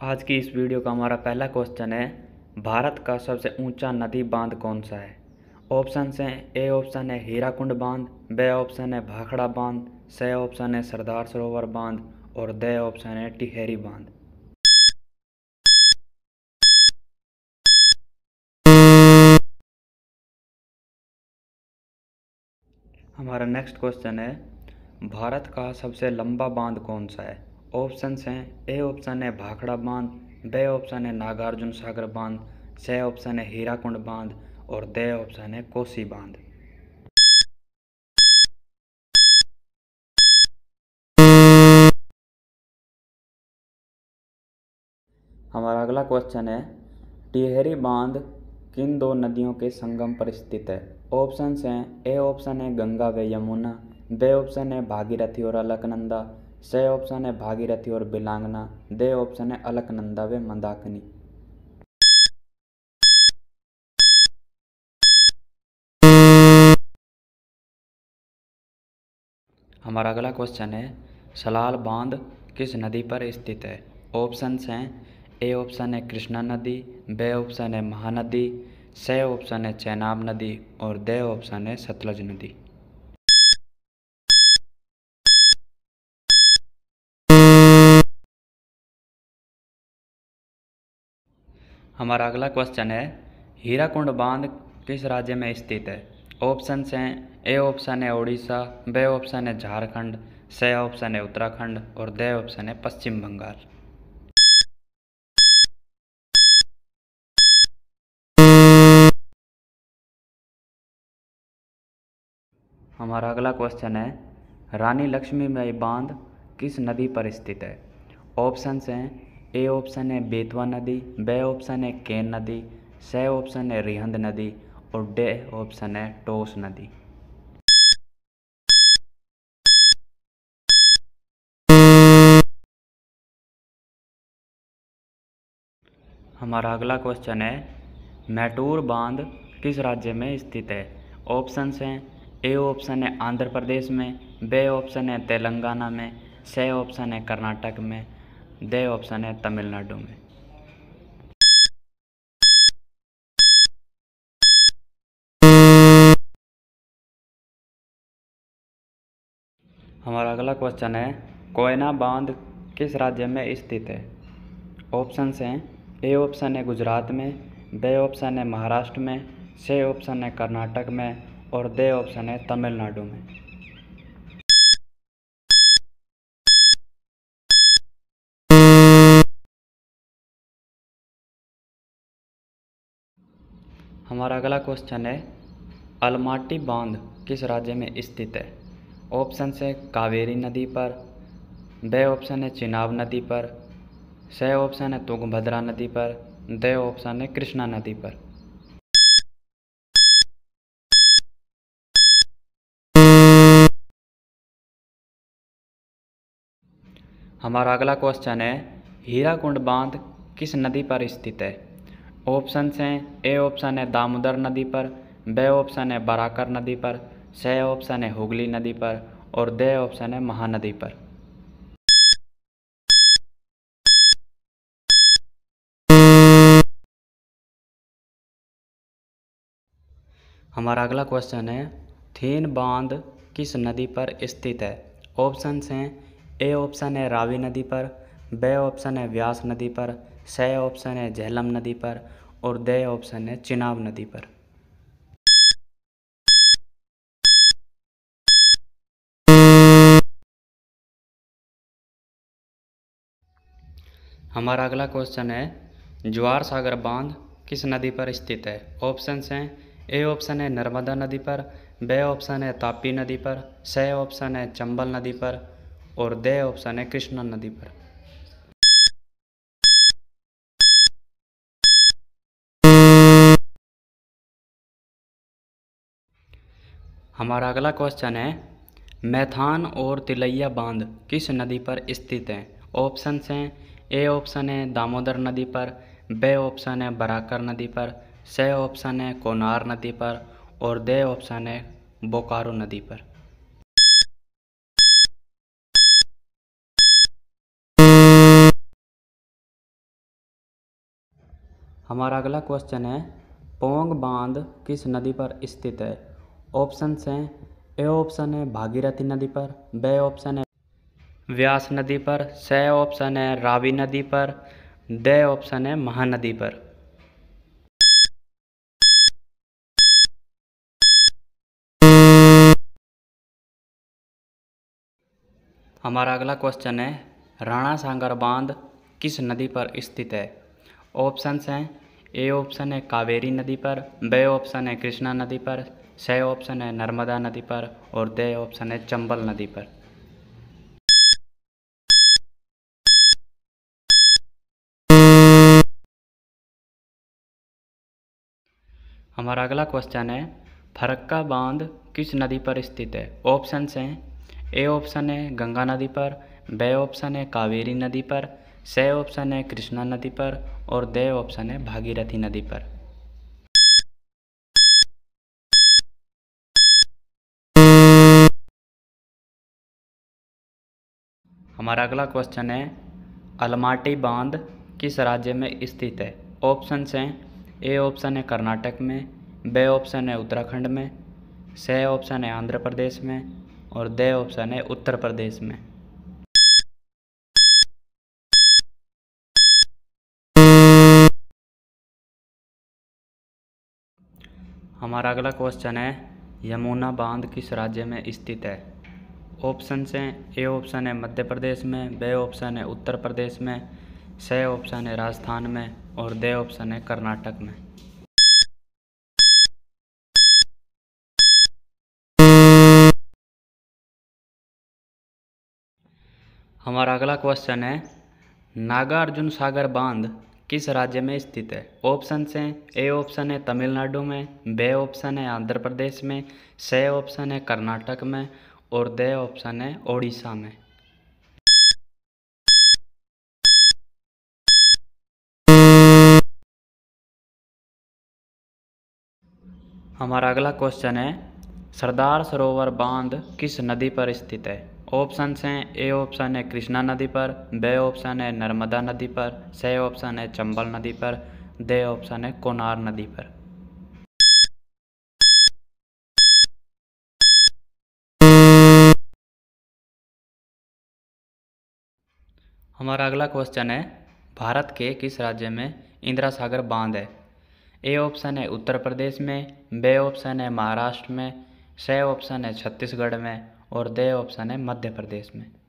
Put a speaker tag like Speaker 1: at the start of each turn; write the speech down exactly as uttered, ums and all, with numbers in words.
Speaker 1: आज की इस वीडियो का हमारा पहला क्वेश्चन है, भारत का सबसे ऊंचा नदी बांध कौन सा है। ऑप्शंस हैं, ए ऑप्शन है हीराकुंड बांध, बी ऑप्शन है भाखड़ा बांध, सी ऑप्शन है सरदार सरोवर बांध और डी ऑप्शन है टिहरी बांध। हमारा नेक्स्ट क्वेश्चन है, भारत का सबसे लंबा बांध कौन सा है। ऑप्शंस हैं, ए ऑप्शन है भाखड़ा बांध, बी ऑप्शन है नागार्जुन सागर बांध, सी ऑप्शन है हीराकुंड बांध और डी ऑप्शन है कोसी बांध। हमारा अगला क्वेश्चन है, टिहरी बांध किन दो नदियों के संगम पर स्थित है। ऑप्शंस हैं, ए ऑप्शन है गंगा व यमुना, बी ऑप्शन है भागीरथी और अलकनंदा, सी ऑप्शन है भागीरथी और बिलांगना, डी ऑप्शन है अलकनंदा व मंदाकिनी। हमारा अगला क्वेश्चन है, सलाल बांध किस नदी पर स्थित है। ऑप्शंस हैं, ए ऑप्शन है कृष्णा नदी, बी ऑप्शन है महानदी, सी ऑप्शन है चेनाब नदी और डी ऑप्शन है सतलज नदी। हमारा अगला क्वेश्चन है, हीराकुंड बांध किस राज्य में स्थित है। ऑप्शंस हैं, ए ऑप्शन है उड़ीसा, बी ऑप्शन है झारखंड, सी ऑप्शन है उत्तराखंड और डी ऑप्शन है पश्चिम बंगाल। हमारा अगला क्वेश्चन है, रानी लक्ष्मीबाई बांध किस नदी पर स्थित है। ऑप्शंस हैं, ए ऑप्शन है बेतवा नदी, बी ऑप्शन है केन नदी, सी ऑप्शन है रिहंद नदी और डी ऑप्शन है टोस नदी। हमारा अगला क्वेश्चन है, मैटूर बांध किस राज्य में स्थित है। ऑप्शंस हैं, ए ऑप्शन है आंध्र प्रदेश में, बी ऑप्शन है तेलंगाना में, सी ऑप्शन है कर्नाटक में, डी ऑप्शन है तमिलनाडु में। हमारा अगला क्वेश्चन है, कोयना बांध किस राज्य में स्थित है। ऑप्शंस हैं, ए ऑप्शन है गुजरात में, बी ऑप्शन है महाराष्ट्र में, सी ऑप्शन है कर्नाटक में और डी ऑप्शन है तमिलनाडु में। हमारा अगला क्वेश्चन है, अलमाटी बांध किस राज्य में स्थित है। ऑप्शन है कावेरी नदी पर, बी ऑप्शन है चिनाब नदी पर, सी ऑप्शन है तुंगभद्रा नदी पर, डी ऑप्शन है कृष्णा नदी पर। हमारा अगला क्वेश्चन है, हीराकुंड बांध किस नदी पर स्थित है। ऑप्शंस हैं, ए ऑप्शन है दामोदर नदी पर, बी ऑप्शन है बराकर नदी पर, सी ऑप्शन है हुगली नदी पर और डी ऑप्शन है महानदी पर। हमारा अगला क्वेश्चन है, थीन बांध किस नदी पर स्थित है। ऑप्शंस हैं, ए ऑप्शन है रावी नदी पर, बी ऑप्शन है व्यास नदी पर, सी ऑप्शन है झेलम नदी पर और डी ऑप्शन है चिनाब नदी पर। हमारा अगला क्वेश्चन है, ज्वार सागर बांध किस नदी पर स्थित है। ऑप्शंस हैं, ए ऑप्शन है नर्मदा नदी पर, बी ऑप्शन है तापी नदी पर, सी ऑप्शन है चंबल नदी पर और डी ऑप्शन है कृष्णा नदी पर। हमारा अगला क्वेश्चन है, मैथान और तिलैया बांध किस नदी पर स्थित हैं। ऑप्शंस हैं, ए ऑप्शन है दामोदर नदी पर, बी ऑप्शन है बराकर नदी पर, सी ऑप्शन है कोनार नदी पर और डी ऑप्शन है बोकारो नदी पर। हमारा अगला क्वेश्चन है, पोंग बांध किस नदी पर स्थित है? ऑप्शन हैं, ए ऑप्शन है भागीरथी नदी पर, बी ऑप्शन है व्यास नदी पर, सी ऑप्शन है रावी नदी पर, डी ऑप्शन है महानदी पर। हमारा अगला क्वेश्चन है, राणा सांगर बांध किस नदी पर स्थित है? ऑप्शंस हैं, ए ऑप्शन है कावेरी नदी पर, बी ऑप्शन है कृष्णा नदी पर, सी ऑप्शन है नर्मदा नदी पर और डी ऑप्शन है चंबल नदी पर। हमारा अगला क्वेश्चन है, फरक्का बांध किस नदी पर स्थित है? ऑप्शंस हैं, ए ऑप्शन है गंगा नदी पर, बी ऑप्शन है कावेरी नदी पर, सी ऑप्शन है कृष्णा नदी पर और डी ऑप्शन है भागीरथी नदी पर। हमारा अगला क्वेश्चन है, अलमाटी बांध किस राज्य में स्थित है? ऑप्शंस हैं, ए ऑप्शन है कर्नाटक में, बी ऑप्शन है उत्तराखंड में, सी ऑप्शन है आंध्र प्रदेश में और डी ऑप्शन है उत्तर प्रदेश में। हमारा अगला क्वेश्चन है, यमुना बांध किस राज्य में स्थित है? ऑप्शन हैं, ए ऑप्शन है मध्य प्रदेश में, बी ऑप्शन है उत्तर प्रदेश में, सी ऑप्शन है राजस्थान में और डी ऑप्शन है कर्नाटक में। हमारा अगला क्वेश्चन है, नागार्जुन सागर बांध किस राज्य में स्थित है? ऑप्शन हैं, ए ऑप्शन है तमिलनाडु में, बी ऑप्शन है आंध्र प्रदेश में, सी ऑप्शन है कर्नाटक में और डी ऑप्शन है ओडिशा में। हमारा अगला क्वेश्चन है, सरदार सरोवर बांध किस नदी पर स्थित है? ऑप्शन हैं, ए ऑप्शन है कृष्णा नदी पर, बी ऑप्शन है नर्मदा नदी पर, सी ऑप्शन है चंबल नदी पर, डी ऑप्शन है कोनार नदी पर। हमारा अगला क्वेश्चन है, भारत के किस राज्य में इंदिरा सागर बांध है? ए ऑप्शन है उत्तर प्रदेश में, बी ऑप्शन है महाराष्ट्र में, सी ऑप्शन है छत्तीसगढ़ में और डी ऑप्शन है मध्य प्रदेश में।